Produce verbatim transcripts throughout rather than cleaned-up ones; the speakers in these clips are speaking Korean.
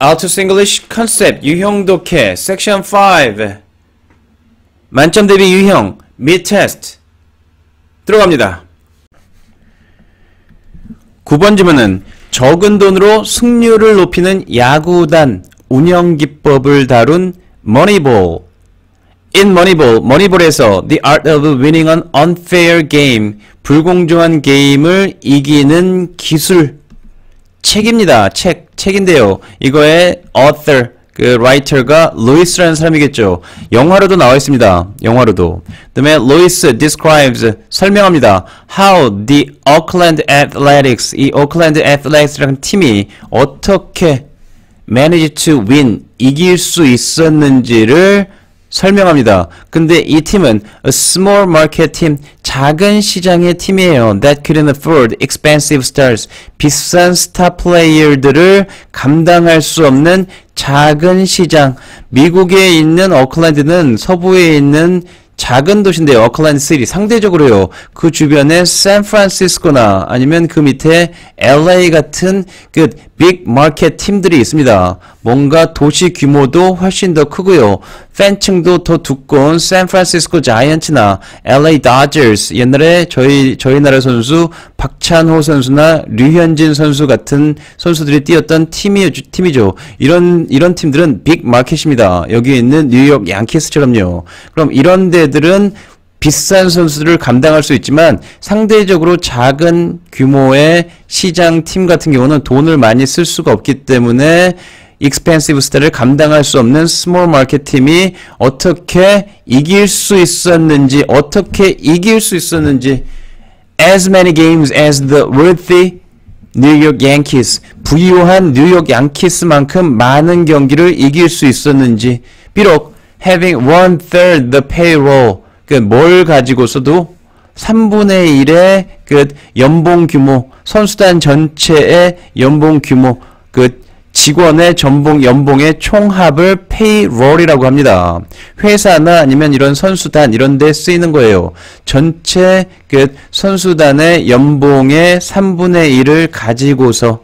Altus English Concept 유형 독해 Section five 만점 대비 유형 Mid Test 들어갑니다. 구 번 지문은 적은 돈으로 승률을 높이는 야구단 운영 기법을 다룬 Moneyball. In Moneyball, Moneyball에서 The Art of Winning an Unfair Game, 불공정한 게임을 이기는 기술. 책입니다. 책, 책인데요. 이거의 author, 그 writer가 루이스라는 사람이겠죠. 영화로도 나와 있습니다. 영화로도. 그 다음에 루이스 describes, 설명합니다. How the Oakland Athletics, 이 Oakland Athletics라는 팀이 어떻게 managed to win, 이길 수 있었는지를 설명합니다. 근데 이 팀은 a small market team, 작은 시장의 팀이에요. That couldn't afford expensive stars, 비싼 스타 플레이어들을 감당할 수 없는 작은 시장. 미국에 있는 오클랜드는 서부에 있는 작은 도시인데요. 오클랜드 시티 상대적으로요. 그 주변에 샌프란시스코나 아니면 그 밑에 엘에이 같은 그 빅 마켓 팀들이 있습니다. 뭔가 도시 규모도 훨씬 더 크고요. 팬층도 더 두꺼운 샌프란시스코 자이언츠나 엘에이 다저스, 옛날에 저희 저희 나라 선수 박찬호 선수나 류현진 선수 같은 선수들이 뛰었던 팀이 팀이죠. 이런 이런 팀들은 빅 마켓입니다. 여기 있는 뉴욕 양키스처럼요. 그럼 이런 데들은 비싼 선수들을 감당할 수 있지만 상대적으로 작은 규모의 시장 팀 같은 경우는 돈을 많이 쓸 수가 없기 때문에 expensive star를 감당할 수 없는 small market 팀이 어떻게 이길 수 있었는지 어떻게 이길 수 있었는지 as many games as the worthy New York Yankees, 부유한 뉴욕 양키스만큼 많은 경기를 이길 수 있었는지, 비록 having one third the payroll, 그 뭘 가지고서도 삼분의 일의 그 연봉 규모, 선수단 전체의 연봉 규모, 그 직원의 전봉 연봉의 총합을 payroll이라고 합니다. 회사나 아니면 이런 선수단 이런 데 쓰이는 거예요. 전체 그 선수단의 연봉의 삼분의 일을 가지고서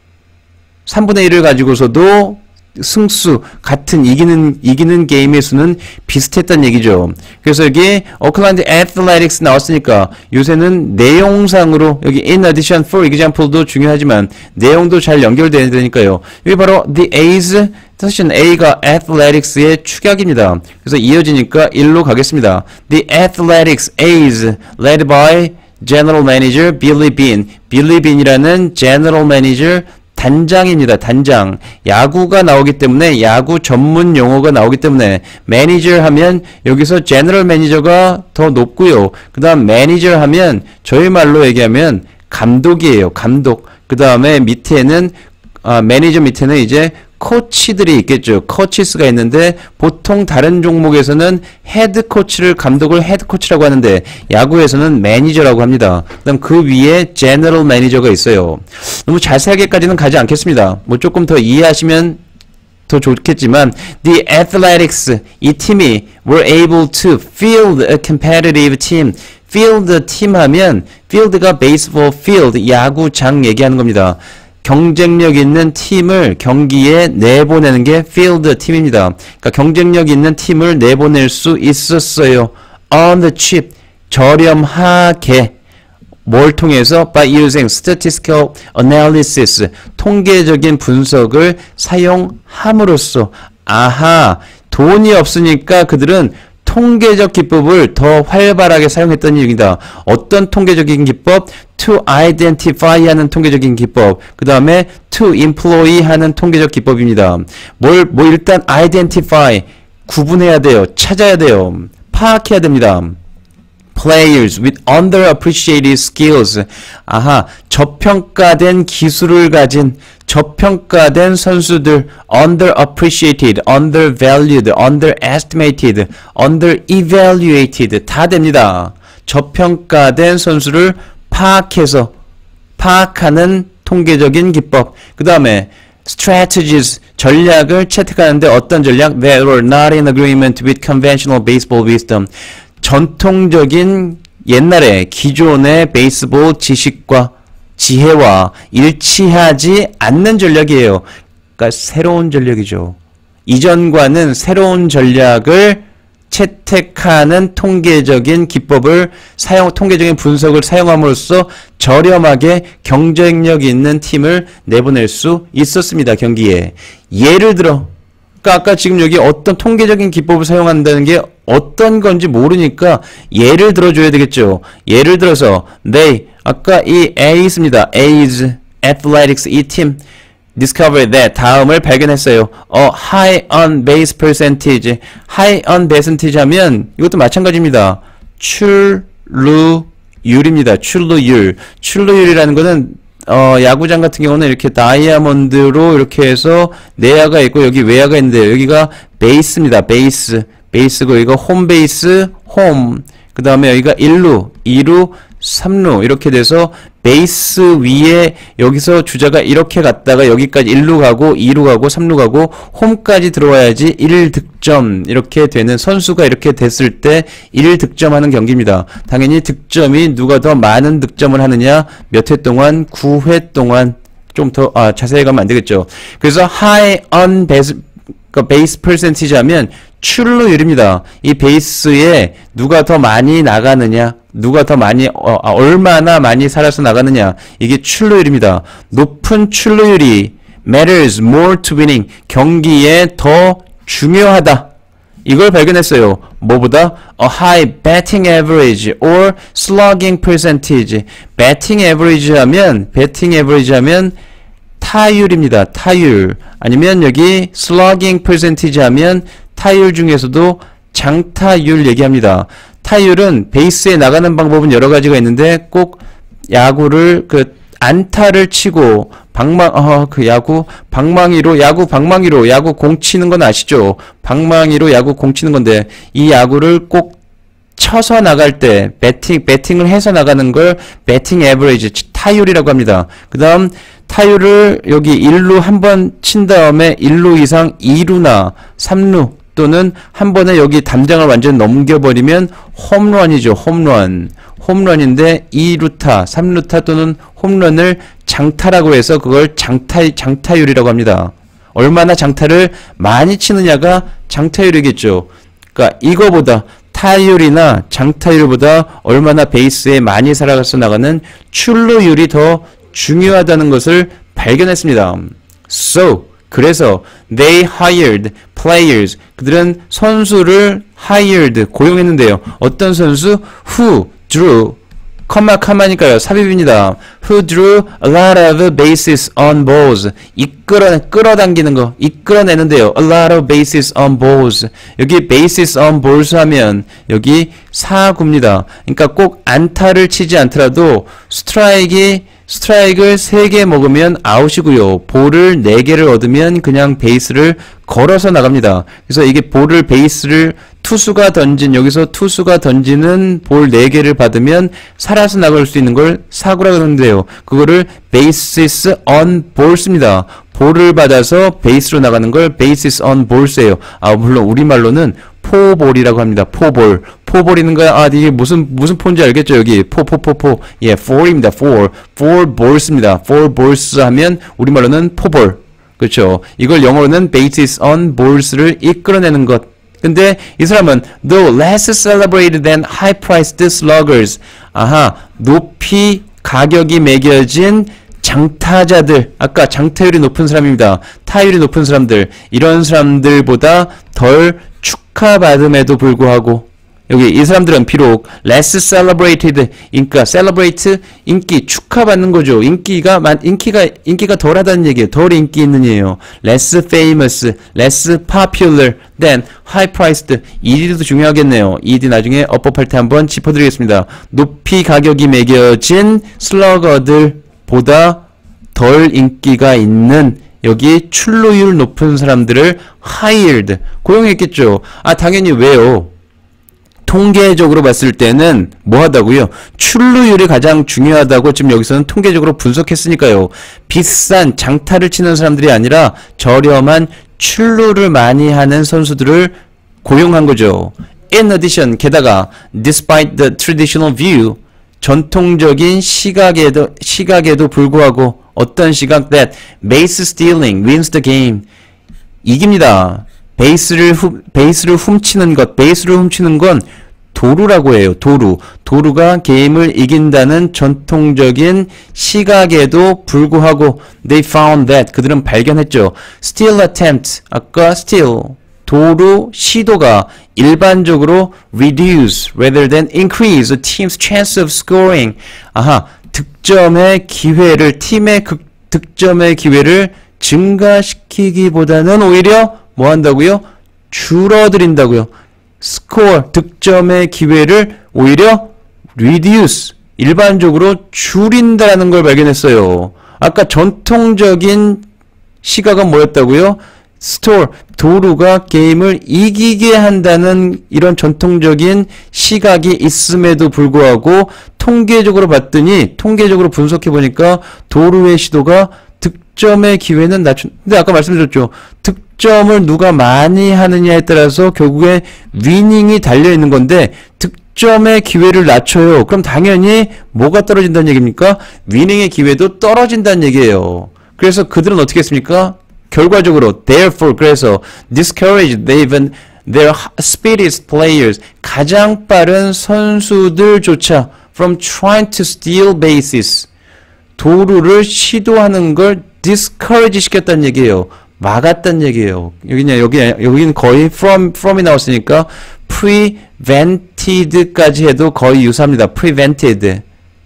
삼분의 일을 가지고서도 승수, 같은 이기는 이기는 게임의 수는 비슷했단 얘기죠. 그래서 여기 오클랜드 애틀레틱스 나왔으니까 요새는 내용상으로 여기 in addition for example도 중요하지만 내용도 잘 연결돼야 되니까요. 여기 바로 the A's, 사실 A가 athletics의 축약입니다. 그래서 이어지니까 일로 가겠습니다. The athletics A's led by general manager Billy Beane. Billy Beane이라는 general manager 단장입니다. 단장. 야구가 나오기 때문에 야구 전문 용어가 나오기 때문에 매니저 하면 여기서 제너럴 매니저가 더 높고요. 그 다음 매니저 하면 저희 말로 얘기하면 감독이에요. 감독. 그 다음에 밑에는 아, 매니저 밑에는 이제 코치들이 있겠죠. 코치스가 있는데 보통 다른 종목에서는 헤드 코치를 감독을 헤드 코치라고 하는데 야구에서는 매니저라고 합니다. 그다음 그 위에 제너럴 매니저가 있어요. 너무 자세하게까지는 가지 않겠습니다. 뭐 조금 더 이해하시면 더 좋겠지만 the athletics, 이 팀이 were able to field a competitive team. field 팀 하면 field가 baseball field, 야구장 얘기하는 겁니다. 경쟁력 있는 팀을 경기에 내보내는 게 field 팀입니다. 그러니까 경쟁력 있는 팀을 내보낼 수 있었어요. on the cheap, 저렴하게. 뭘 통해서? by using statistical analysis, 통계적인 분석을 사용함으로써. 아하, 돈이 없으니까 그들은 통계적 기법을 더 활발하게 사용했던 얘기다. 어떤 통계적인 기법? to identify 하는 통계적인 기법. 그 다음에 to employ 하는 통계적 기법입니다. 뭘, 뭐 일단 identify, 구분해야 돼요. 찾아야 돼요. 파악해야 됩니다. players with underappreciated skills. 아하, 저평가된 기술을 가진 저평가된 선수들, underappreciated, undervalued, underestimated, underevaluated 다 됩니다. 저평가된 선수를 파악해서 파악하는 통계적인 기법. 그 다음에 strategies, 전략을 채택하는데 어떤 전략? That were not in agreement with conventional baseball wisdom. 전통적인 옛날에 기존의 베이스볼 지식과 지혜와 일치하지 않는 전략이에요. 그러니까 새로운 전략이죠. 이전과는 새로운 전략을 채택하는 통계적인 기법을 사용, 통계적인 분석을 사용함으로써 저렴하게 경쟁력 있는 팀을 내보낼 수 있었습니다. 경기에. 예를 들어, 그러니까 아까 지금 여기 어떤 통계적인 기법을 사용한다는 게 어떤 건지 모르니까 예를 들어줘야 되겠죠. 예를 들어서, they, 아까 이 A입니다. A's athletics, 이 팀. discovered that 다음을 발견했어요. 어, high on base percentage. high on percentage 하면 이것도 마찬가지입니다. 출루율입니다. 출루율. 출루율이라는 거는 어, 야구장 같은 경우는 이렇게 다이아몬드로 이렇게 해서 내야가 있고 여기 외야가 있는데 여기가 베이스입니다. 베이스. 베이스고 이거 홈 베이스, 홈. 그 다음에 여기가 일 루, 이 루, 삼 루 이렇게 돼서 베이스 위에 여기서 주자가 이렇게 갔다가 여기까지 일 루 가고 이 루 가고 삼 루 가고 홈까지 들어와야지 일 득점 이렇게 되는 선수가 이렇게 됐을 때 일 득점하는 경기입니다. 당연히 득점이 누가 더 많은 득점을 하느냐 몇 회 동안 구 회 동안 좀 더 아, 자세히 가면 안 되겠죠. 그래서 high on base 그 베이스 퍼센티지 하면 출루율입니다. 이 베이스에 누가 더 많이 나가느냐 누가 더 많이 어, 아, 얼마나 많이 살아서 나가느냐 이게 출루율입니다. 높은 출루율이 matters more to winning 경기에 더 중요하다. 이걸 발견했어요. 뭐보다 a high batting average or slugging percentage. batting average 하면 batting average 하면 타율입니다. 타율. 아니면 여기 slugging percentage 하면 타율 중에서도 장타율 얘기합니다. 타율은 베이스에 나가는 방법은 여러 가지가 있는데 꼭 야구를 그 안타를 치고 방망 어 그 야구 방망이로 야구 방망이로 야구 공 치는 건 아시죠? 방망이로 야구 공 치는 건데 이 야구를 꼭 쳐서 나갈 때 배팅 배팅을 해서 나가는 걸 배팅 에버리지 타율이라고 합니다. 그다음 타율을 여기 일 루 한 번 친 다음에 일 루 이상 이 루나 삼 루 또는 한 번에 여기 담장을 완전 넘겨버리면 홈런이죠. 홈런. 홈런인데 이 루타, 삼 루타 또는 홈런을 장타라고 해서 그걸 장타, 장타율이라고 합니다. 얼마나 장타를 많이 치느냐가 장타율이겠죠. 그러니까 이거보다 타율이나 장타율보다 얼마나 베이스에 많이 살아가서 나가는 출루율이 더 중요하다는 것을 발견했습니다. So, 그래서 they hired players. 그들은 선수를 hired, 고용했는데요. 어떤 선수? who drew, 컴마 컴마니까요. 삽입입니다. who drew a lot of bases on balls. 이끌어, 끌어당기는 거, 이끌어내는데요. a lot of bases on balls. 여기 bases on balls 하면 여기 사구입니다. 그러니까 꼭 안타를 치지 않더라도 스트라이크 스트라이크를 세 개 먹으면 아웃이고요. 볼을 네 개를 얻으면 그냥 베이스를 걸어서 나갑니다. 그래서 이게 볼을 베이스를 투수가 던진 여기서 투수가 던지는 볼 네 개를 받으면 살아서 나갈 수 있는 걸 사구라고 하는데요. 그거를 bases on balls입니다. 볼을 받아서 베이스로 나가는 걸 bases on balls예요. 아 물론 우리말로는 포볼이라고 합니다. 포볼. 포볼이는 거야. 아, 이게 무슨, 무슨 포인지 알겠죠? 여기. 포, 포, 포, 포. 예, four입니다. four. four balls입니다. four balls 하면 우리말로는 포볼. 그렇죠. 이걸 영어로는 bases on balls를 이끌어내는 것. 근데 이 사람은 though less celebrated than high-priced sluggers. 아하, 높이 가격이 매겨진 장타자들, 아까 장타율이 높은 사람입니다. 타율이 높은 사람들, 이런 사람들보다 덜 축하받음에도 불구하고 여기 이 사람들은 비록 less celebrated, 그러니까 celebrate 인기 축하받는 거죠. 인기가 인기가 인기가 덜하다는 얘기예요. 덜 인기 있는 얘기예요. less famous, less popular than high-priced. 이디도 중요하겠네요. 이디 나중에 어법할 때 한번 짚어드리겠습니다. 높이 가격이 매겨진 슬러거들보다 덜 인기가 있는 여기 출루율 높은 사람들을 hired, 고용했겠죠. 아 당연히 왜요? 통계적으로 봤을 때는 뭐하다고요? 출루율이 가장 중요하다고 지금 여기서는 통계적으로 분석했으니까요. 비싼 장타를 치는 사람들이 아니라 저렴한 출루를 많이 하는 선수들을 고용한 거죠. In addition, 게다가 despite the traditional view, 전통적인 시각에도 시각에도 불구하고 어떤 시각 that base stealing wins the game. 이깁니다. 베이스를 후, 베이스를 훔치는 것, 베이스를 훔치는 건 도루라고 해요. 도루. 도루가 게임을 이긴다는 전통적인 시각에도 불구하고 they found that 그들은 발견했죠. steal attempt 아까 steal 도루 시도가 일반적으로 reduce rather than increase a team's chance of scoring. 아하, 득점의 기회를 팀의 극, 득점의 기회를 증가시키기보다는 오히려 뭐 한다고요? 줄어들인다고요. score 득점의 기회를 오히려 reduce 일반적으로 줄인다는 걸 발견했어요. 아까 전통적인 시각은 뭐였다고요? store 도루가 게임을 이기게 한다는 이런 전통적인 시각이 있음에도 불구하고 통계적으로 봤더니 통계적으로 분석해 보니까 도루의 시도가 득점의 기회는 낮춘. 근데 아까 말씀드렸죠. 득점을 누가 많이 하느냐에 따라서 결국에 위닝이 달려 있는 건데 득점의 기회를 낮춰요. 그럼 당연히 뭐가 떨어진다는 얘기입니까? 위닝의 기회도 떨어진다는 얘기예요. 그래서 그들은 어떻게 했습니까? 결과적으로 therefore 그래서 discourage they even their speediest players 가장 빠른 선수들조차 from trying to steal bases 도루를 시도하는 걸 discourage 시켰다는 얘기예요. 막았다는 얘기예요. 여기냐 여기 여기는 거의 from from이 나왔으니까 prevented까지 해도 거의 유사합니다. prevented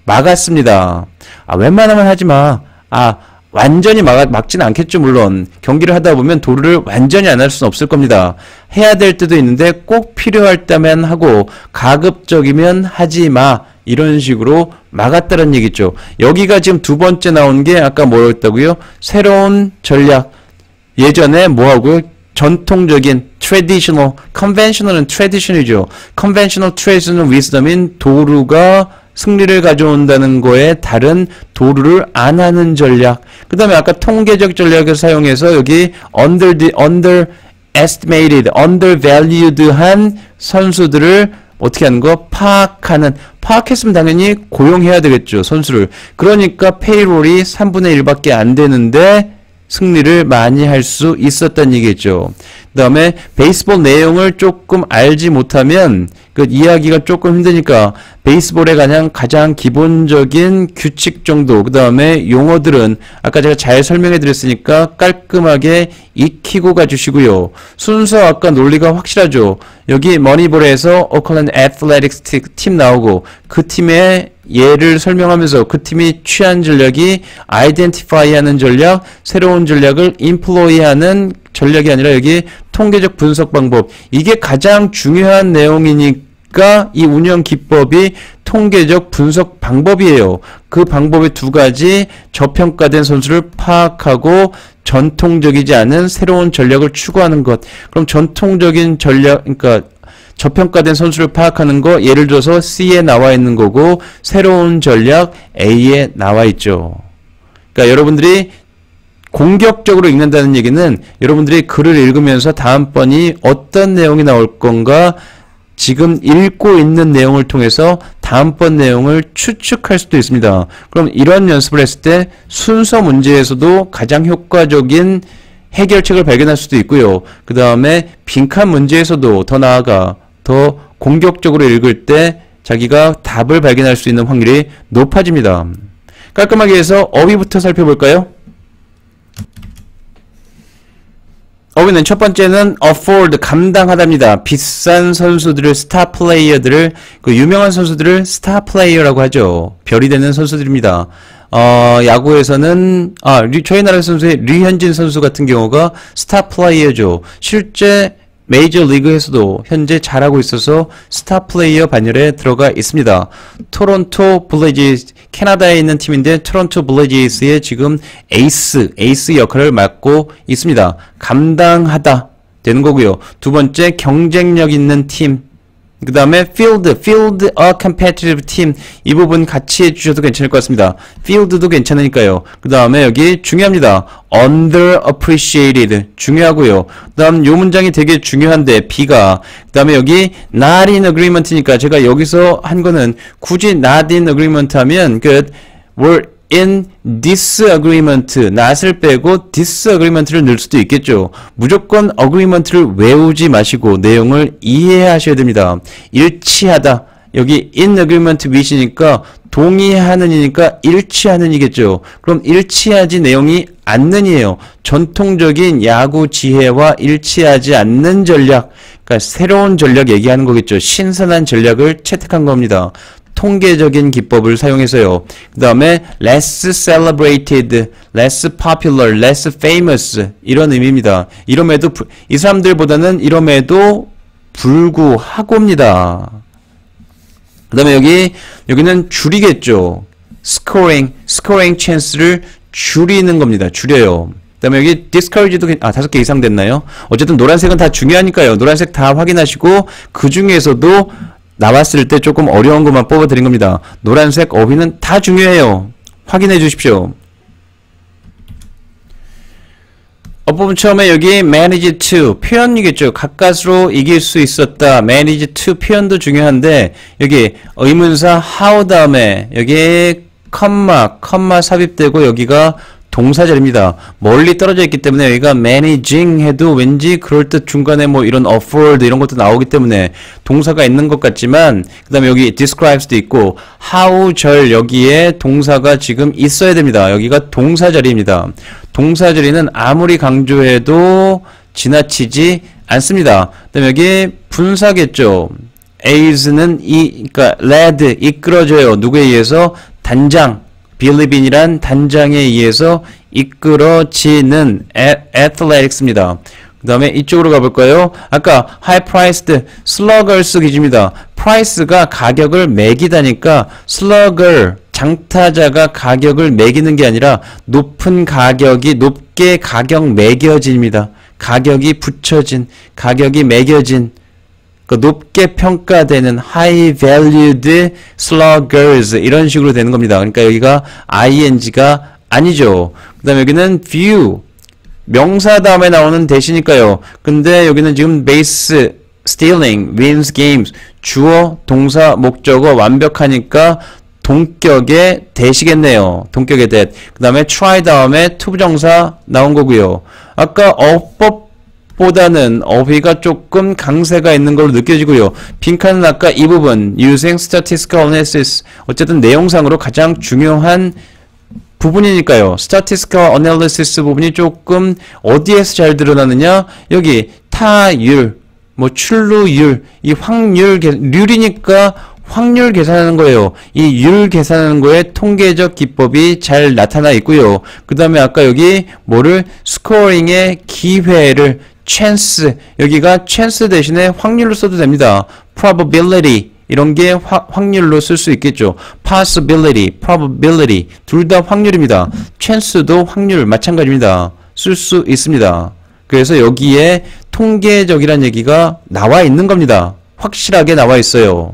막았습니다. 아 웬만하면 하지 마. 아 완전히 막, 막지는 않겠죠. 물론 경기를 하다 보면 도루를 완전히 안 할 수는 없을 겁니다. 해야 될 때도 있는데 꼭 필요할 때만 하고 가급적이면 하지 마. 이런 식으로 막았다는 얘기죠. 여기가 지금 두 번째 나온 게 아까 뭐였다고요? 새로운 전략. 예전에 뭐하고요? 전통적인 traditional, conventional은 tradition이죠. conventional traditional wisdom인 도루가 승리를 가져온다는 거에 다른 도루를 안 하는 전략. 그 다음에 아까 통계적 전략을 사용해서 여기 under, underestimated, undervalued한 선수들을 어떻게 하는 거? 파악하는. 파악했으면 당연히 고용해야 되겠죠. 선수를. 그러니까 페이롤이 삼분의 일밖에 안 되는데 승리를 많이 할 수 있었다는 얘기겠죠. 그 다음에 베이스볼 내용을 조금 알지 못하면 그 이해하기가 조금 힘드니까 베이스볼의 가장 가장 기본적인 규칙 정도 그 다음에 용어들은 아까 제가 잘 설명해 드렸으니까 깔끔하게 익히고 가주시고요. 순서 아까 논리가 확실하죠. 여기 머니볼에서 오클랜드 애틀레틱스 팀 나오고 그 팀의 예를 설명하면서 그 팀이 취한 전략이 아이덴티파이 하는 전략, 새로운 전략을 인플로이 하는 전략이 아니라 여기 통계적 분석 방법. 이게 가장 중요한 내용이니까 이 운영 기법이 통계적 분석 방법이에요. 그 방법의 두 가지 저평가된 선수를 파악하고 전통적이지 않은 새로운 전략을 추구하는 것. 그럼 전통적인 전략, 그러니까 저평가된 선수를 파악하는 거 예를 들어서 C에 나와 있는 거고 새로운 전략 A에 나와 있죠. 그러니까 여러분들이 공격적으로 읽는다는 얘기는 여러분들이 글을 읽으면서 다음번이 어떤 내용이 나올 건가 지금 읽고 있는 내용을 통해서 다음번 내용을 추측할 수도 있습니다. 그럼 이런 연습을 했을 때 순서 문제에서도 가장 효과적인 해결책을 발견할 수도 있고요. 그 다음에 빈칸 문제에서도 더 나아가 더 공격적으로 읽을 때 자기가 답을 발견할 수 있는 확률이 높아집니다. 깔끔하게 해서 어휘부터 살펴볼까요? 어휘는 첫 번째는 afford, 감당하답니다. 비싼 선수들을, 스타 플레이어들을, 그 유명한 선수들을 스타 플레이어라고 하죠. 별이 되는 선수들입니다. 어, 야구에서는, 아, 리, 저희 나라 선수의 류현진 선수 같은 경우가 스타 플레이어죠. 실제 메이저 리그에서도 현재 잘하고 있어서 스타 플레이어 반열에 들어가 있습니다. 토론토 블레이즈, 캐나다에 있는 팀인데 토론토 블레이즈의 지금 에이스, 에이스 역할을 맡고 있습니다. 감당하다 되는 거고요. 두 번째, 경쟁력 있는 팀. 그 다음에 field, field a competitive team. 이 부분 같이 해주셔도 괜찮을 것 같습니다. field도 괜찮으니까요. 그 다음에 여기 중요합니다. underappreciated. 중요하고요. 그 다음 요 문장이 되게 중요한데 B가. 그 다음에 여기 not in agreement니까 제가 여기서 한 거는 굳이 not in agreement 하면 그 were in disagreement, not을 빼고 disagreement를 넣을 수도 있겠죠. 무조건 agreement를 외우지 마시고 내용을 이해하셔야 됩니다. 일치하다. 여기 in agreement with이니까 동의하는이니까 일치하는이겠죠. 그럼 일치하지 내용이 않는이에요. 전통적인 야구 지혜와 일치하지 않는 전략, 그러니까 새로운 전략 얘기하는 거겠죠. 신선한 전략을 채택한 겁니다. 통계적인 기법을 사용해서요. 그 다음에 less celebrated, less popular, less famous 이런 의미입니다. 이럼에도 이 사람들보다는 이럼에도 불구하고입니다. 그 다음에 여기 여기는 줄이겠죠. scoring, scoring chance를 줄이는 겁니다. 줄여요. 그 다음에 여기 discourage도 아 다섯 개 이상 됐나요? 어쨌든 노란색은 다 중요하니까요. 노란색 다 확인하시고 그 중에서도 나왔을 때 조금 어려운 것만 뽑아드린 겁니다. 노란색 어휘는 다 중요해요. 확인해 주십시오. 어법은 처음에 여기 manage to 표현이겠죠. 가까스로 이길 수 있었다. manage to 표현도 중요한데 여기 의문사 how 다음에 여기 컴마 컴마 삽입되고 여기가 동사절입니다. 멀리 떨어져 있기 때문에 여기가 managing 해도 왠지 그럴듯 중간에 뭐 이런 afford 이런 것도 나오기 때문에 동사가 있는 것 같지만 그 다음에 여기 describes도 있고 how 절 여기에 동사가 지금 있어야 됩니다. 여기가 동사절입니다. 동사절이는 아무리 강조해도 지나치지 않습니다. 그 다음에 여기 분사겠죠. aids는 이, 그러니까 led, 이끌어줘요. 누구에 의해서? 단장. 빌리빈이란 단장에 의해서 이끌어지는 athletics입니다. 그 다음에 이쪽으로 가볼까요? 아까 high priced sluggers 기준입니다. price가 가격을 매기다니까 slugger 장타자가 가격을 매기는 게 아니라 높은 가격이 높게 가격 매겨집니다. 가격이 붙여진, 가격이 매겨진 그 높게 평가되는 high valued sluggers 이런 식으로 되는 겁니다. 그러니까 여기가 ing가 아니죠. 그 다음에 여기는 view 명사 다음에 나오는 대시니까요. 근데 여기는 지금 base stealing wins games 주어 동사 목적어 완벽하니까 동격의 대시겠네요. 동격의 대. 그 다음에 try 다음에 to 부정사 나온 거고요. 아까 어법 보다는 어휘가 조금 강세가 있는 걸로 느껴지고요. 빈칸은 아까 이 부분 using statistical analysis 어쨌든 내용상으로 가장 중요한 부분이니까요. statistical analysis 부분이 조금 어디에서 잘 드러나느냐 여기 타율 뭐 출루율 이 확률 률이니까 확률 계산하는 거예요. 이 율 계산하는 거에 통계적 기법이 잘 나타나 있고요. 그 다음에 아까 여기 뭐를 스코어링의 기회를 chance 여기가 chance 대신에 확률로 써도 됩니다. probability 이런 게 화, 확률로 쓸 수 있겠죠. possibility, probability 둘 다 확률입니다. chance도 확률 마찬가지입니다. 쓸 수 있습니다. 그래서 여기에 통계적이란 얘기가 나와 있는 겁니다. 확실하게 나와 있어요.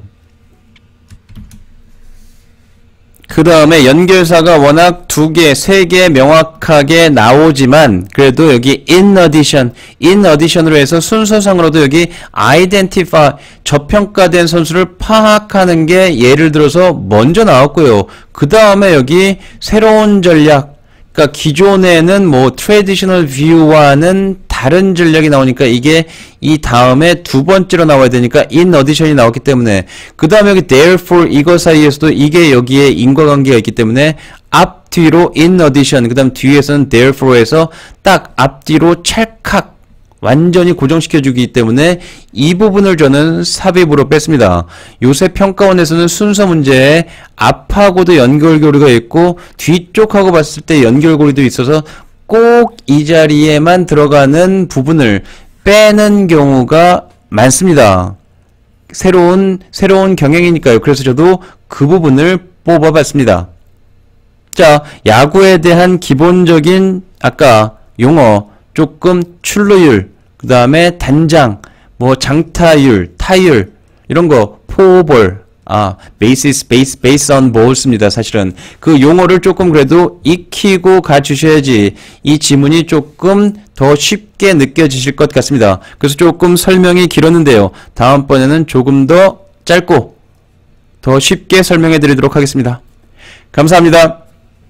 그 다음에 연결사가 워낙 두 개, 세 개 명확하게 나오지만 그래도 여기 in addition, in addition으로 해서 순서상으로도 여기 identify, 저평가된 선수를 파악하는 게 예를 들어서 먼저 나왔고요. 그 다음에 여기 새로운 전략, 그러니까 기존에는 뭐 traditional view와는 다른 전략이 나오니까 이게 이 다음에 두 번째로 나와야 되니까 in addition이 나왔기 때문에 그 다음에 여기 therefore 이거 사이에서도 이게 여기에 인과관계가 있기 때문에 앞뒤로 in addition 그 다음 뒤에서는 therefore에서 딱 앞뒤로 찰칵 완전히 고정시켜주기 때문에 이 부분을 저는 삽입으로 뺐습니다. 요새 평가원에서는 순서 문제에 앞하고도 연결고리가 있고 뒤쪽하고 봤을 때 연결고리도 있어서 꼭 이 자리에만 들어가는 부분을 빼는 경우가 많습니다. 새로운 새로운 경향이니까요. 그래서 저도 그 부분을 뽑아봤습니다. 자, 야구에 대한 기본적인 아까 용어 조금 출루율, 그 다음에 단장, 뭐 장타율, 타율 이런 거 포볼, 아 basis, base, base on balls입니다. 사실은 그 용어를 조금 그래도 익히고 가주셔야지 이 지문이 조금 더 쉽게 느껴지실 것 같습니다. 그래서 조금 설명이 길었는데요. 다음번에는 조금 더 짧고 더 쉽게 설명해 드리도록 하겠습니다. 감사합니다.